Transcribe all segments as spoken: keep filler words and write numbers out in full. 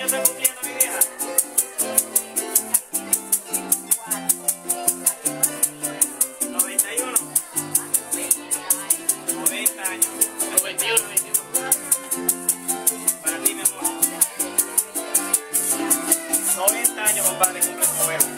estoy cumpliendo, mi vieja? noventa y uno. noventa años. noventa y uno, noventa y uno. Para ti, mi amor. noventa años, compadre, cumple tu abuelo.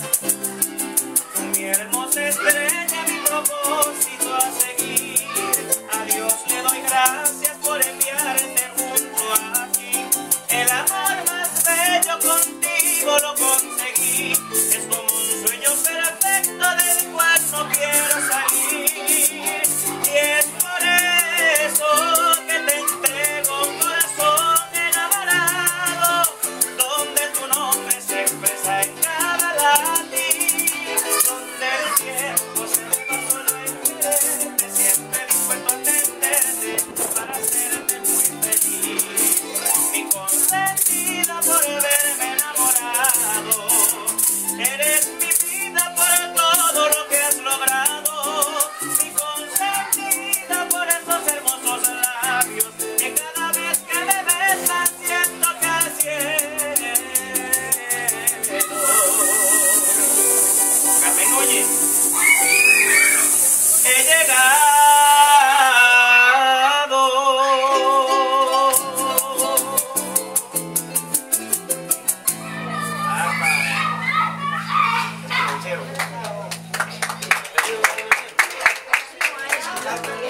Mi hermosa estrella, mi propósito a seguir. A Dios le doy gracias por enviarte junto a ti. El amor más bello contigo lo conseguí. Es como un sueño perfecto del cual no quiero salir. Y es por eso que te entrego un corazón enamorado, donde tu nombre se expresa en cada latir, donde el tiempo se me va solo en quererte, siempre dispuesto a atenderte para hacerte muy feliz. Mi consentida por verme enamorado, eres mi vida por todo lo que has logrado. Mi consentida por esos hermosos labios que cada vez que me besan siento que al cielo. Carmen, oye, he llegado. Apa,